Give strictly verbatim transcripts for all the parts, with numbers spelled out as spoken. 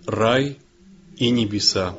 Рай и небеса.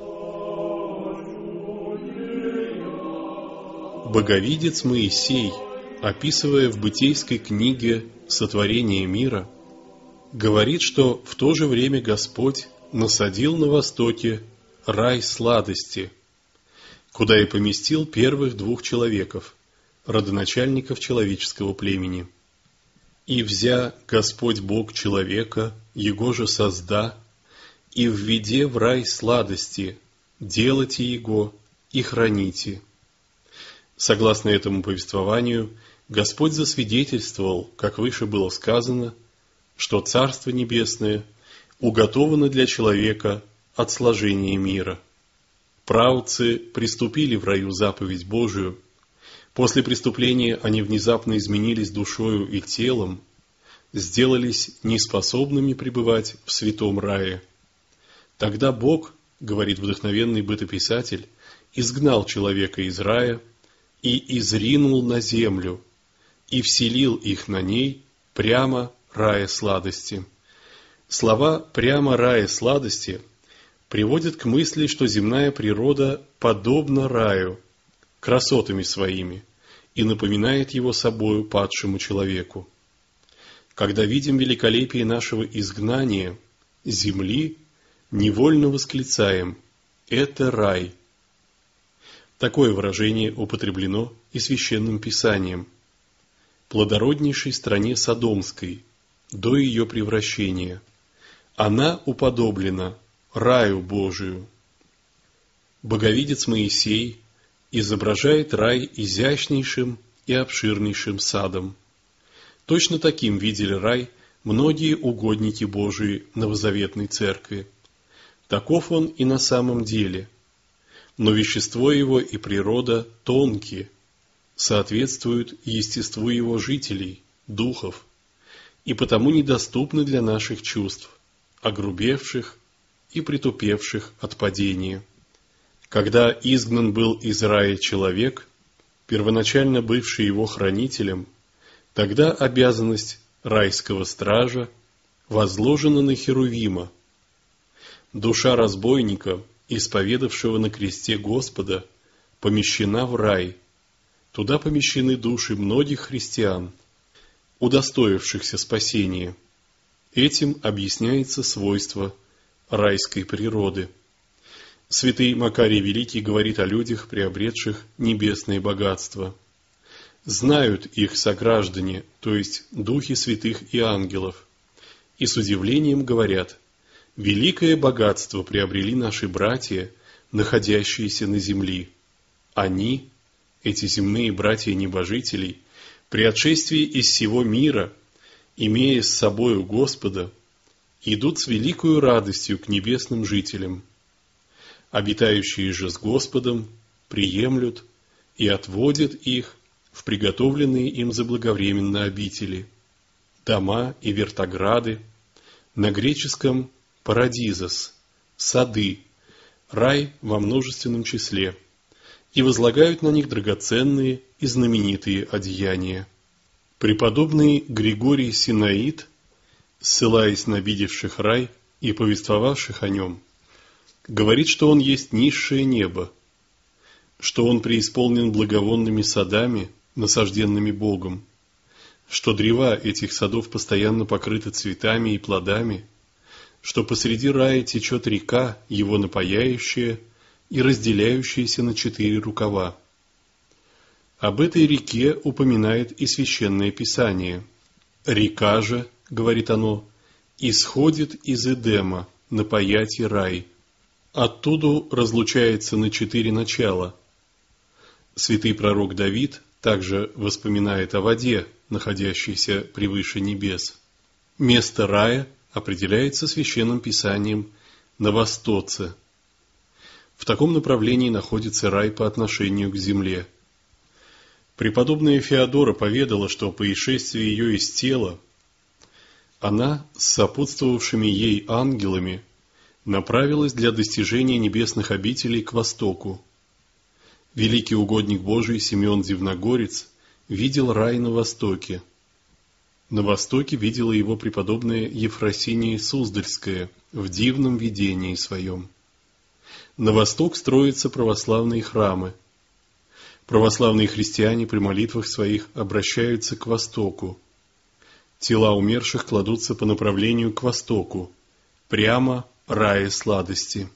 Боговидец Моисей, описывая в Бытейской книге сотворение мира, говорит, что в то же время Господь насадил на востоке рай сладости, куда и поместил первых двух человеков, родоначальников человеческого племени. «И взя Господь Бог человека, его же созда, и введе в рай сладости, делайте его и храните». Согласно этому повествованию, Господь засвидетельствовал, как выше было сказано, что Царство Небесное уготовано для человека от сложения мира. Праотцы приступили в раю заповедь Божию. После преступления они внезапно изменились душою и телом, сделались неспособными пребывать в святом рае. Тогда Бог, говорит вдохновенный бытописатель, изгнал человека из рая и изринул на землю, и вселил их на ней прямо рая сладости. Слова «прямо рая сладости» приводят к мысли, что земная природа подобна раю красотами своими и напоминает его собою падшему человеку. Когда видим великолепие нашего изгнания земли, невольно восклицаем: «Это рай». Такое выражение употреблено и Священным Писанием. Плодороднейшей стране Содомской, до ее превращения, она уподоблена раю Божию. Боговидец Моисей изображает рай изящнейшим и обширнейшим садом. Точно таким видели рай многие угодники Божии новозаветной церкви. Таков он и на самом деле, но вещество его и природа тонкие, соответствуют естеству его жителей, духов, и потому недоступны для наших чувств, огрубевших и притупевших от падения. Когда изгнан был из рая человек, первоначально бывший его хранителем, тогда обязанность райского стража возложена на Херувима. Душа разбойника, исповедавшего на кресте Господа, помещена в рай. Туда помещены души многих христиан, удостоившихся спасения. Этим объясняется свойство райской природы. Святый Макарий Великий говорит о людях, приобретших небесные богатства. Знают их сограждане, то есть духи святых и ангелов, и с удивлением говорят: великое богатство приобрели наши братья, находящиеся на земле. Они, эти земные братья небожителей, при отшествии из сего мира, имея с собою Господа, идут с великою радостью к небесным жителям. Обитающие же с Господом приемлют и отводят их в приготовленные им заблаговременно обители, дома и вертограды, на греческом «парадизос», сады, рай во множественном числе, и возлагают на них драгоценные и знаменитые одеяния. Преподобный Григорий Синаид, ссылаясь на видевших рай и повествовавших о нем, говорит, что он есть низшее небо, что он преисполнен благовонными садами, насажденными Богом, что древа этих садов постоянно покрыты цветами и плодами, что посреди рая течет река, его напояющая и разделяющаяся на четыре рукава. Об этой реке упоминает и Священное Писание. «Река же, — говорит оно, — исходит из Эдема, напоять рай. Оттуда разлучается на четыре начала». Святый пророк Давид также воспоминает о воде, находящейся превыше небес. Место рая определяется Священным Писанием на востоце. В таком направлении находится рай по отношению к земле. Преподобная Феодора поведала, что по исшествии ее из тела она с сопутствовавшими ей ангелами направилась для достижения небесных обителей к востоку. Великий угодник Божий Симеон Дивногорец видел рай на востоке. На востоке видела его преподобная Ефросиния Суздальская в дивном видении своем. На восток строятся православные храмы. Православные христиане при молитвах своих обращаются к востоку. Тела умерших кладутся по направлению к востоку, прямо рая сладости.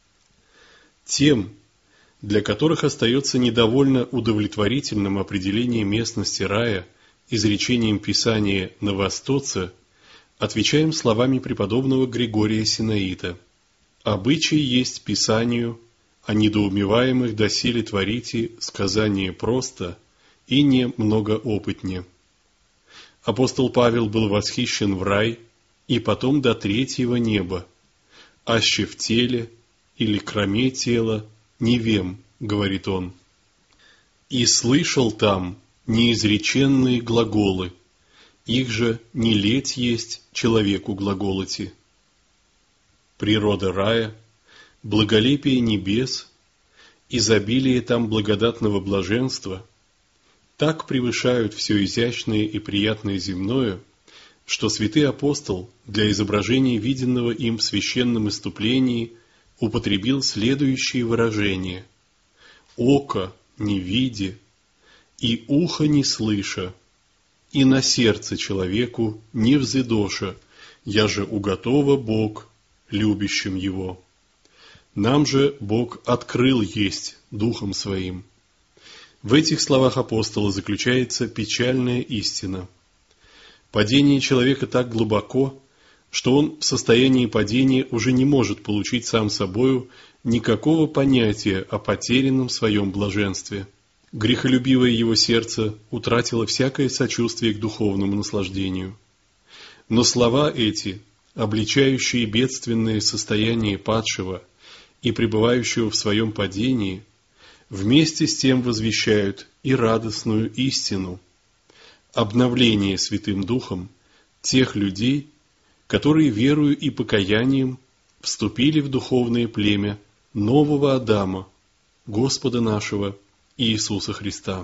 Тем, для которых остается недовольно удовлетворительным определение местности рая изречением Писания «Новостоца», отвечаем словами преподобного Григория Синаита: «Обычай есть Писанию, а недоумеваемых доселе творите сказание просто и не многоопытне». Апостол Павел был восхищен в рай и потом до третьего неба, аще в теле или кроме тела не вем, говорит он. И слышал там неизреченные глаголы, их же не леть есть человеку глаголоти. Природа рая, благолепие небес, изобилие там благодатного блаженства так превышают все изящное и приятное земное, что святый апостол для изображения виденного им в священном исступлении употребил следующие выражения: «Око не видя, и ухо не слыша, и на сердце человеку не взыдоша, я же уготова Бог, любящим его. Нам же Бог открыл есть Духом Своим». В этих словах апостола заключается печальная истина. Падение человека так глубоко, что он в состоянии падения уже не может получить сам собою никакого понятия о потерянном своем блаженстве. Грехолюбивое его сердце утратило всякое сочувствие к духовному наслаждению. Но слова эти, обличающие бедственное состояние падшего и пребывающего в своем падении, вместе с тем возвещают и радостную истину – обновление Святым Духом тех людей, которые верою и покаянием вступили в духовное племя нового Адама, Господа нашего Иисуса Христа.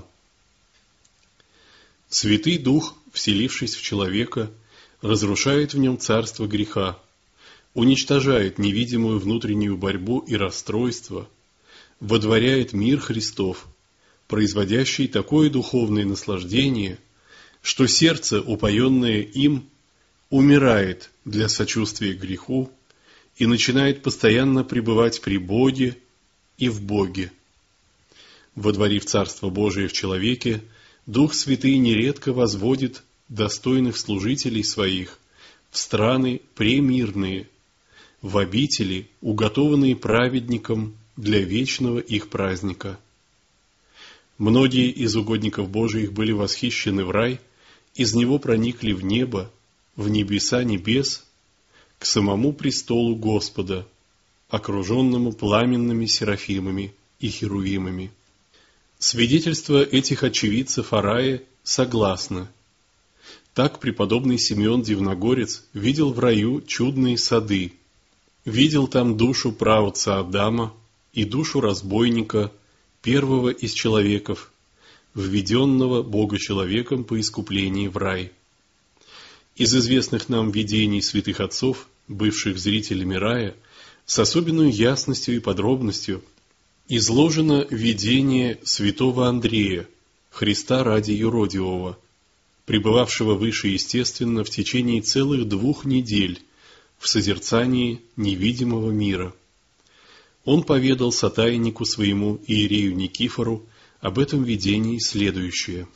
Святый Дух, вселившись в человека, разрушает в нем царство греха, уничтожает невидимую внутреннюю борьбу и расстройство, водворяет мир Христов, производящий такое духовное наслаждение, что сердце, упоенное им, умирает для сочувствия к греху и начинает постоянно пребывать при Боге и в Боге. Водворив Царство Божие в человеке, Дух Святый нередко возводит достойных служителей своих в страны премирные, в обители, уготованные праведникам для вечного их праздника. Многие из угодников Божиих были восхищены в рай, из него проникли в небо, в небеса небес, к самому престолу Господа, окруженному пламенными серафимами и херувимами. Свидетельство этих очевидцев о рае согласно. Так преподобный Симеон Дивногорец видел в раю чудные сады, видел там душу праотца Адама и душу разбойника, первого из человеков, введенного Бога-человеком по искуплении в рай. Из известных нам видений святых отцов, бывших зрителями рая, с особенной ясностью и подробностью изложено видение святого Андрея, Христа ради юродивого, пребывавшего выше естественно в течение целых двух недель в созерцании невидимого мира. Он поведал сотайнику своему иерею Никифору об этом видении следующее: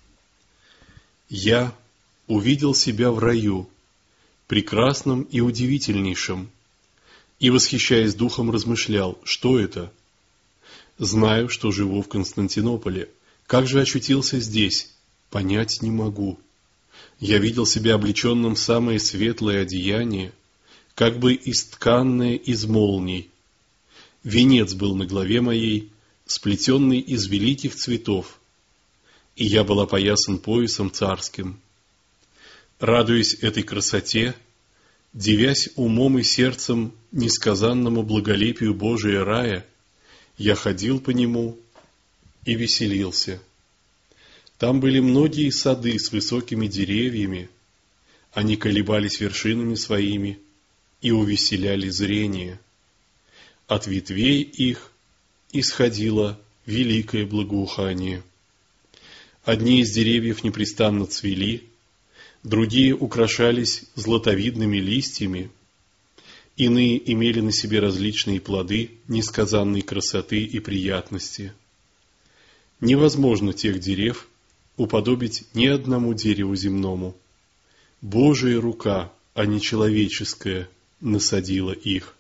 «Я увидел себя в раю, прекрасном и удивительнейшем, и, восхищаясь духом, размышлял, что это. Знаю, что живу в Константинополе, как же очутился здесь, понять не могу. Я видел себя облеченным в самое светлое одеяние, как бы истканное из молний. Венец был на голове моей, сплетенный из великих цветов, и я был опоясан поясом царским. Радуясь этой красоте, дивясь умом и сердцем несказанному благолепию Божия рая, я ходил по нему и веселился. Там были многие сады с высокими деревьями, они колебались вершинами своими, и увеселяли зрение. От ветвей их исходило великое благоухание. Одни из деревьев непрестанно цвели, другие украшались златовидными листьями, иные имели на себе различные плоды несказанной красоты и приятности. Невозможно тех дерев уподобить ни одному дереву земному. Божия рука, а не человеческая, насадила их.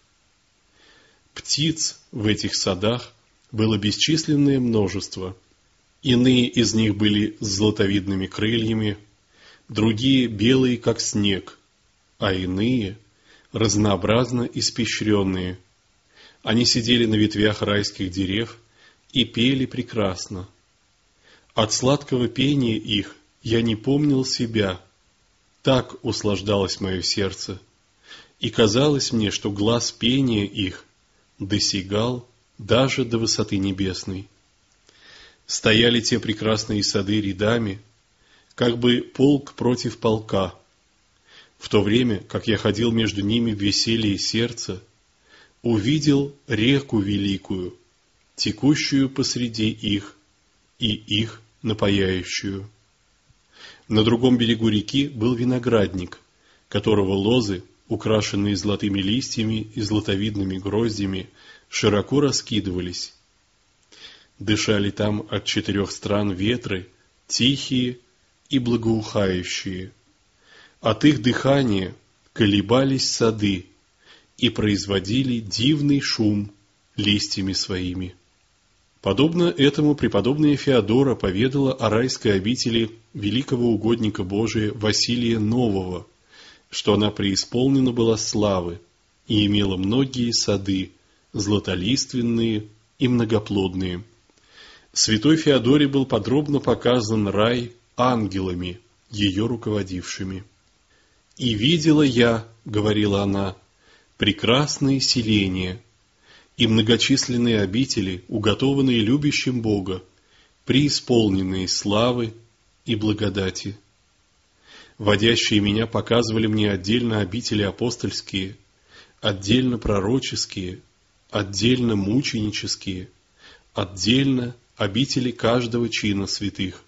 Птиц в этих садах было бесчисленное множество. Иные из них были с златовидными крыльями, другие белые, как снег, а иные разнообразно испещренные. Они сидели на ветвях райских дерев и пели прекрасно. От сладкого пения их я не помнил себя, так услаждалось мое сердце, и казалось мне, что глас пения их досягал даже до высоты небесной. Стояли те прекрасные сады рядами, как бы полк против полка. В то время, как я ходил между ними в веселье сердца, увидел реку великую, текущую посреди их и их напояющую. На другом берегу реки был виноградник, которого лозы, украшенные золотыми листьями и златовидными гроздями, широко раскидывались. Дышали там от четырех стран ветры, тихие и благоухающие. От их дыхания колебались сады и производили дивный шум листьями своими. Подобно этому преподобная Феодора поведала о райской обители великого угодника Божия Василия Нового, что она преисполнена была славы и имела многие сады, златолиственные и многоплодные. Святой Феодоре был подробно показан рай ангелами, ее руководившими. «И видела я, — говорила она, — прекрасные селения и многочисленные обители, уготованные любящим Бога, преисполненные славы и благодати. Водящие меня показывали мне отдельно обители апостольские, отдельно пророческие, отдельно мученические, отдельно обители каждого чина святых.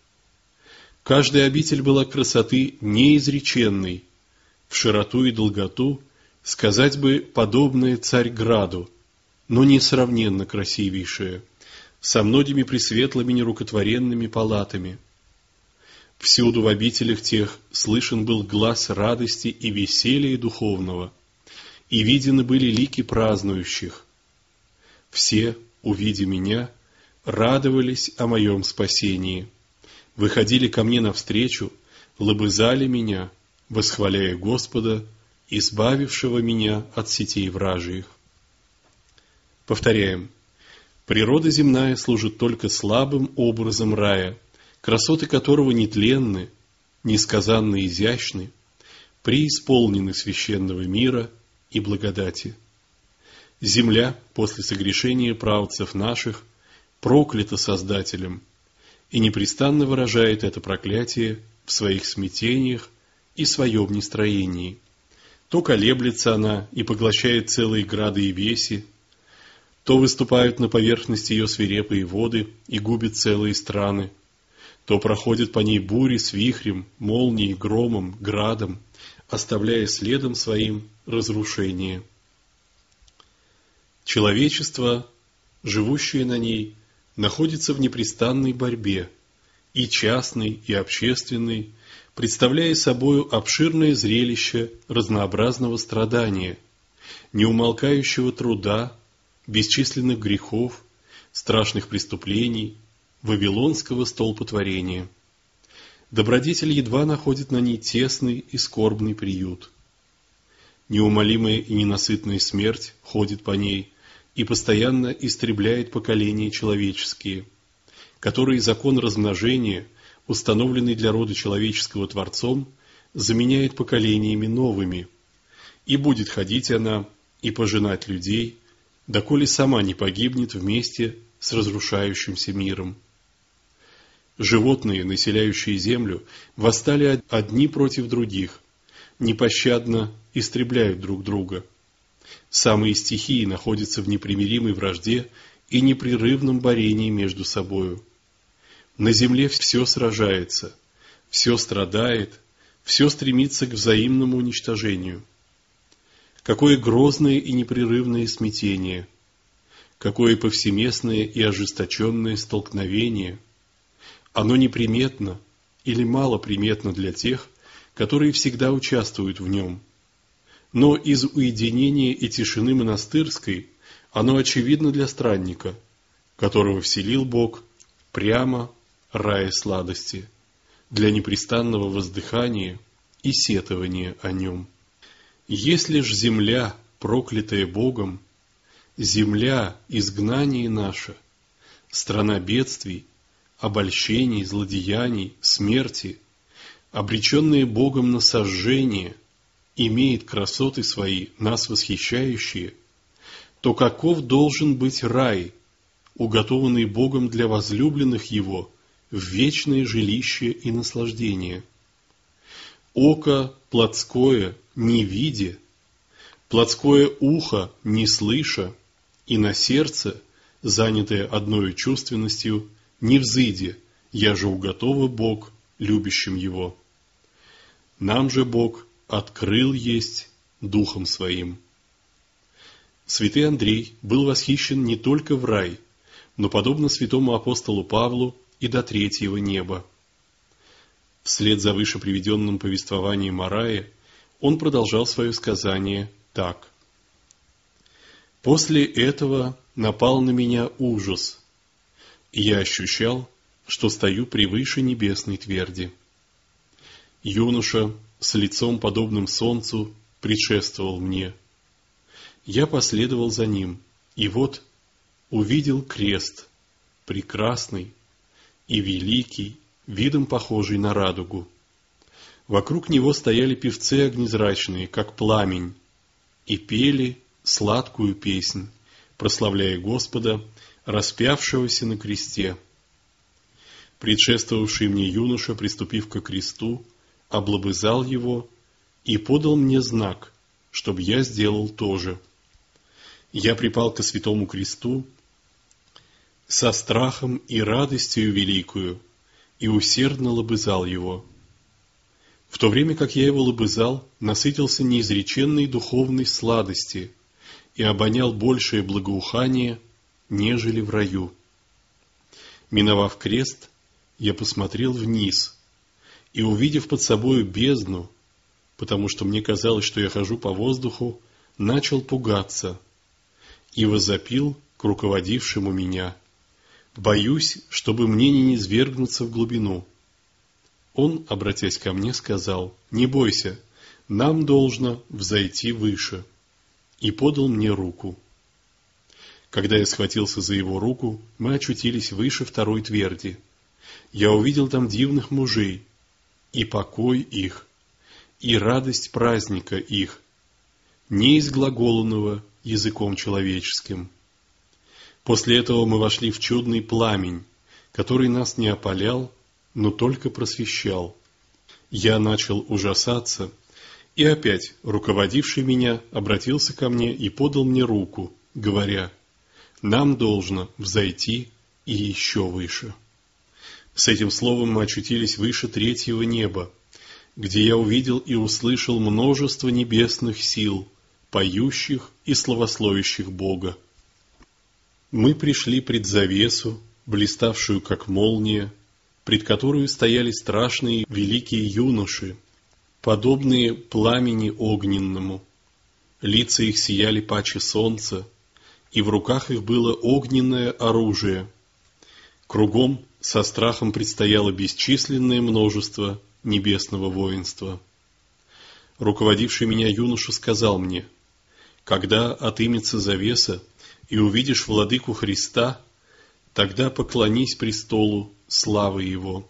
Каждая обитель была красоты неизреченной, в широту и долготу, сказать бы, подобная Царьграду, но несравненно красивейшая, со многими пресветлыми нерукотворенными палатами. Всюду в обителях тех слышен был глас радости и веселья духовного, и видены были лики празднующих. Все, увидя меня, радовались о моем спасении, выходили ко мне навстречу, лобызали меня, восхваляя Господа, избавившего меня от сетей вражьих. Повторяем, природа земная служит только слабым образом рая, красоты которого нетленны, несказанно изящны, преисполнены священного мира и благодати. Земля после согрешения праотцев наших проклята Создателем и непрестанно выражает это проклятие в своих смятениях и своем нестроении. То колеблется она и поглощает целые грады и веси, то выступают на поверхности ее свирепые воды и губят целые страны, то проходят по ней бури с вихрем, молнией, громом, градом, оставляя следом своим разрушение. Человечество, живущее на ней, находится в непрестанной борьбе, и частной, и общественной, представляя собою обширное зрелище разнообразного страдания, неумолкающего труда, бесчисленных грехов, страшных преступлений, вавилонского столпотворения. Добродетель едва находит на ней тесный и скорбный приют. Неумолимая и ненасытная смерть ходит по ней и постоянно истребляет поколения человеческие, которые закон размножения, установленный для рода человеческого Творцом, заменяет поколениями новыми, и будет ходить она и пожинать людей, доколе сама не погибнет вместе с разрушающимся миром. Животные, населяющие землю, восстали одни против других, непощадно истребляют друг друга, Самые стихии находятся в непримиримой вражде и непрерывном борении между собою. На земле все сражается, все страдает, все стремится к взаимному уничтожению. Какое грозное и непрерывное смятение, какое повсеместное и ожесточенное столкновение. Оно неприметно или малоприметно для тех, которые всегда участвуют в нем. Но из уединения и тишины монастырской оно очевидно для странника, которого вселил Бог прямо рая сладости, для непрестанного воздыхания и сетования о нем. Если ж земля, проклятая Богом, земля изгнания наша, страна бедствий, обольщений, злодеяний, смерти, обреченная Богом на сожжение, имеет красоты свои, нас восхищающие, то каков должен быть рай, уготованный Богом для возлюбленных Его в вечное жилище и наслаждение? Око плотское не видя, плотское ухо не слыша, и на сердце, занятое одною чувственностью, не взыдя, я же уготова Бог любящим Его. Нам же Бог открыл есть Духом Своим. Святый Андрей был восхищен не только в рай, но, подобно святому апостолу Павлу, и до третьего неба. Вслед за выше приведенным повествованием о рае, он продолжал свое сказание так. «После этого напал на меня ужас, и я ощущал, что стою превыше небесной тверди. Юноша с лицом, подобным солнцу, предшествовал мне. Я последовал за ним, и вот увидел крест, прекрасный и великий, видом похожий на радугу. Вокруг него стояли певцы огнезрачные, как пламень, и пели сладкую песнь, прославляя Господа, распявшегося на кресте. Предшествовавший мне юноша, приступив ко кресту, облобызал его и подал мне знак, чтобы я сделал то же. Я припал ко святому кресту со страхом и радостью великую, и усердно лобызал его. В то время как я его лобызал, насытился неизреченной духовной сладости и обонял большее благоухание, нежели в раю. Миновав крест, я посмотрел вниз и, увидев под собою бездну, потому что мне казалось, что я хожу по воздуху, начал пугаться и возопил к руководившему меня: «Боюсь, чтобы мне не низвергнуться в глубину». Он, обратясь ко мне, сказал: «Не бойся, нам должно взойти выше», и подал мне руку. Когда я схватился за его руку, мы очутились выше второй тверди. Я увидел там дивных мужей, и покой их, и радость праздника их, не изглаголанного языком человеческим. После этого мы вошли в чудный пламень, который нас не опалял, но только просвещал. Я начал ужасаться, и опять руководивший меня обратился ко мне и подал мне руку, говоря: «Нам должно взойти и еще выше». С этим словом мы очутились выше третьего неба, где я увидел и услышал множество небесных сил, поющих и славословящих Бога. Мы пришли пред завесу, блиставшую как молния, пред которую стояли страшные великие юноши, подобные пламени огненному. Лица их сияли паче солнца, и в руках их было огненное оружие. Кругом со страхом предстояло бесчисленное множество небесного воинства. Руководивший меня юноша сказал мне: «Когда отымется завеса, и увидишь владыку Христа, тогда поклонись престолу славы Его».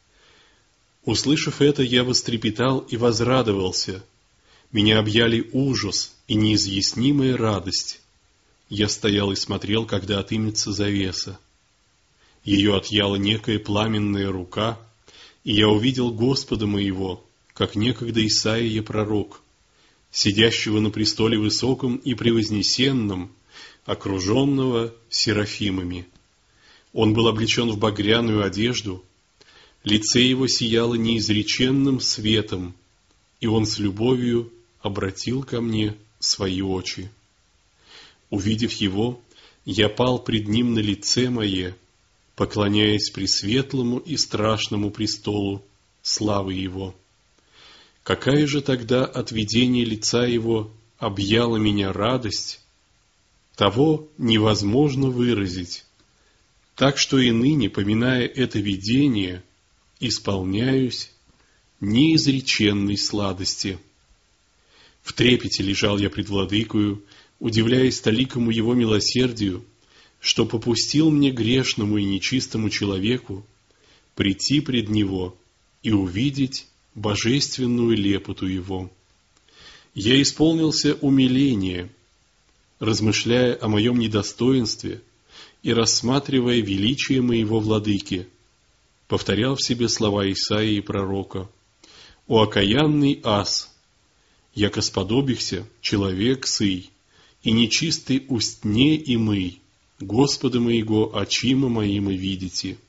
Услышав это, я вострепетал и возрадовался. Меня объяли ужас и неизъяснимая радость. Я стоял и смотрел, когда отымется завеса. Ее отъяла некая пламенная рука, и я увидел Господа моего, как некогда Исаия пророк, сидящего на престоле высоком и превознесенном, окруженного серафимами. Он был облечен в багряную одежду, лице его сияло неизреченным светом, и он с любовью обратил ко мне свои очи. Увидев его, я пал пред ним на лице мое, поклоняясь пресветлому и страшному престолу славы его. Какая же тогда от видения лица его объяла меня радость, того невозможно выразить, так что и ныне, поминая это видение, исполняюсь неизреченной сладости. В трепете лежал я пред владыкою, удивляясь толикому его милосердию, что попустил мне, грешному и нечистому человеку, прийти пред него и увидеть божественную лепоту его. Я исполнился умиления, размышляя о моем недостоинстве и рассматривая величие моего владыки, повторял в себе слова Исаии пророка: «О окаянный ас, яко сподобихся человек сый, и нечистый устне и мый, Господа моего очима моими видите».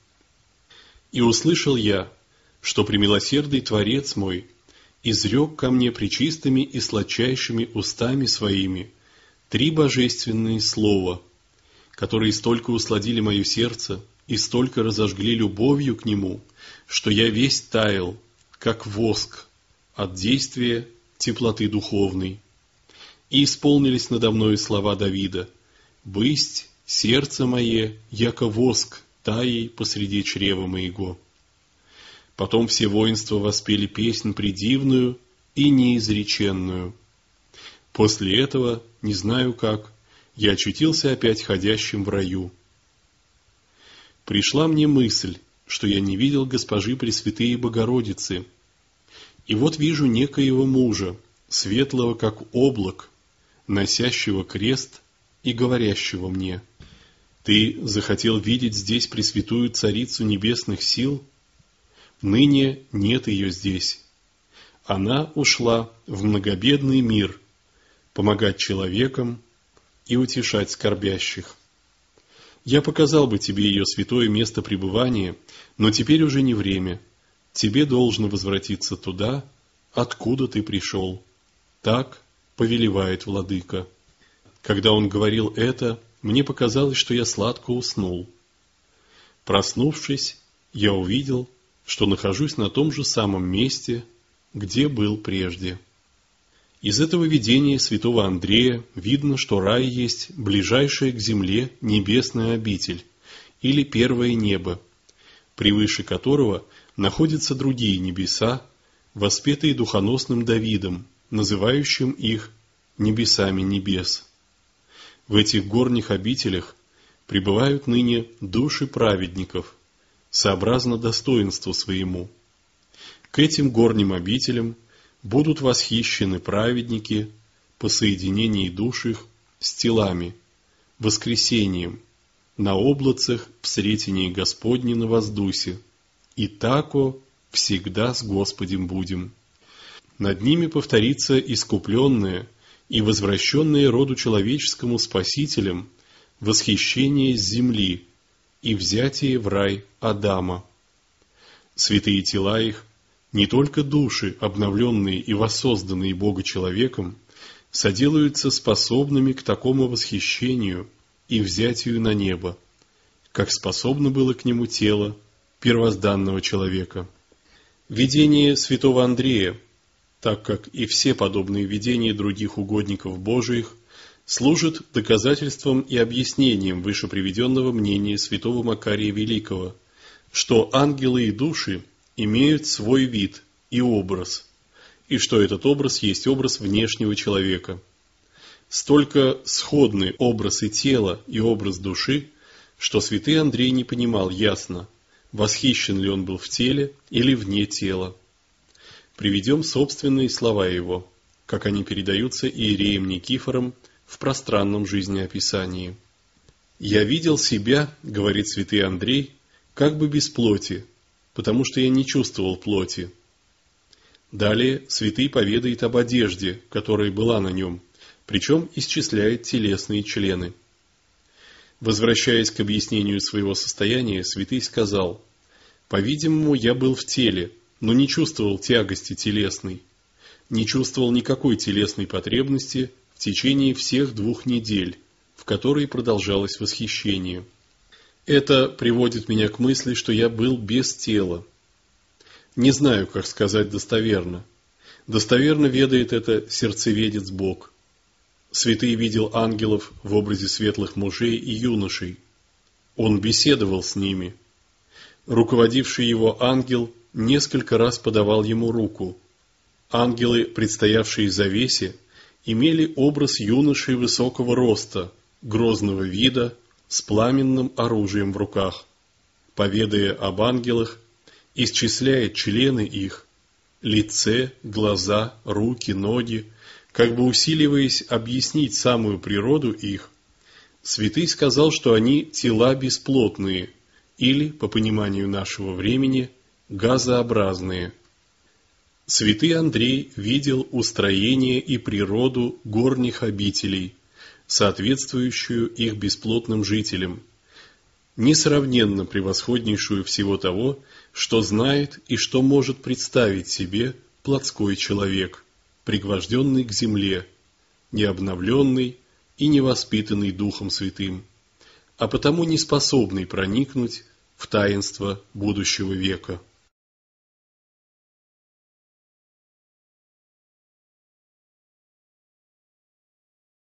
И услышал я, что премилосердный Творец мой изрек ко мне пречистыми и сладчайшими устами своими три божественные слова, которые столько усладили мое сердце и столько разожгли любовью к нему, что я весь таял, как воск, от действия теплоты духовной. И исполнились надо мною слова Давида: «Бысть сердце мое, яко воск, таей посреди чрева моего». Потом все воинства воспели песнь предивную и неизреченную. После этого, не знаю как, я очутился опять ходящим в раю. Пришла мне мысль, что я не видел госпожи Пресвятые Богородицы, и вот вижу некоего мужа, светлого как облак, носящего крест и говорящего мне: «Ты захотел видеть здесь Пресвятую Царицу Небесных сил? Ныне нет ее здесь. Она ушла в многобедный мир помогать человекам и утешать скорбящих. Я показал бы тебе ее святое место пребывания, но теперь уже не время. Тебе должно возвратиться туда, откуда ты пришел. Так повелевает владыка». Когда он говорил это, мне показалось, что я сладко уснул. Проснувшись, я увидел, что нахожусь на том же самом месте, где был прежде. Из этого видения святого Андрея видно, что рай есть ближайшая к земле небесная обитель, или первое небо, превыше которого находятся другие небеса, воспетые духоносным Давидом, называющим их небесами небес. В этих горних обителях пребывают ныне души праведников, сообразно достоинству своему. К этим горним обителям будут восхищены праведники по соединении душ их с телами, воскресением, на облацах в сретении Господне на воздусе, и тако всегда с Господем будем. Над ними повторится искупленное и возвращенное роду человеческому Спасителем восхищение с земли и взятие в рай Адама. Святые тела их, не только души, обновленные и воссозданные Бога-человеком, соделаются способными к такому восхищению и взятию на небо, как способно было к нему тело первозданного человека. Видение святого Андрея, так как и все подобные видения других угодников Божиих, служит доказательством и объяснением выше приведенного мнения святого Макария Великого, что ангелы и души имеют свой вид и образ, и что этот образ есть образ внешнего человека. Столько сходны образ и тела, и образ души, что святый Андрей не понимал ясно, восхищен ли он был в теле или вне тела. Приведем собственные слова его, как они передаются иереем Никифором в пространном жизнеописании. «Я видел себя, — говорит святый Андрей, — как бы без плоти, потому что я не чувствовал плоти. Далее святый поведает об одежде, которая была на нем, причем исчисляет телесные члены. Возвращаясь к объяснению своего состояния, святый сказал: «По-видимому, я был в теле, но не чувствовал тягости телесной, не чувствовал никакой телесной потребности в течение всех двух недель, в которые продолжалось восхищение. Это приводит меня к мысли, что я был без тела. Не знаю, как сказать достоверно. Достоверно ведает это сердцеведец Бог. Святый видел ангелов в образе светлых мужей и юношей. Он беседовал с ними. Руководивший его ангел несколько раз подавал ему руку. Ангелы, предстоявшие завесе, имели образ юношей высокого роста, грозного вида, с пламенным оружием в руках. Поведая об ангелах, исчисляет члены их, лице, глаза, руки, ноги, как бы усиливаясь объяснить самую природу их, святый сказал, что они тела бесплотные или, по пониманию нашего времени, газообразные. Святый Андрей видел устроение и природу горних обителей, соответствующую их бесплотным жителям, несравненно превосходнейшую всего того, что знает и что может представить себе плотской человек, пригвожденный к земле, необновленный и невоспитанный Духом Святым, а потому не способный проникнуть в таинство будущего века.